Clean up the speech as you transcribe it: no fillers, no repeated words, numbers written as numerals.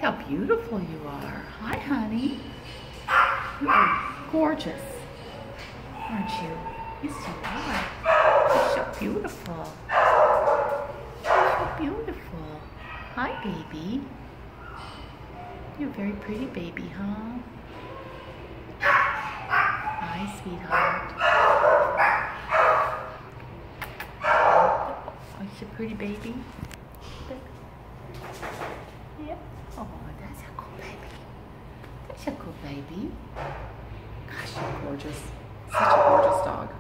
how beautiful you are. Hi, honey. You are gorgeous, aren't you? Yes, you are. You're so beautiful. You're so beautiful. Hi, baby. You're a very pretty baby, huh? Hi, sweetheart. Oh, you're a pretty baby. Yeah. Oh, that's a cool baby. That's a cool baby. Gosh, you're gorgeous. Such a gorgeous dog.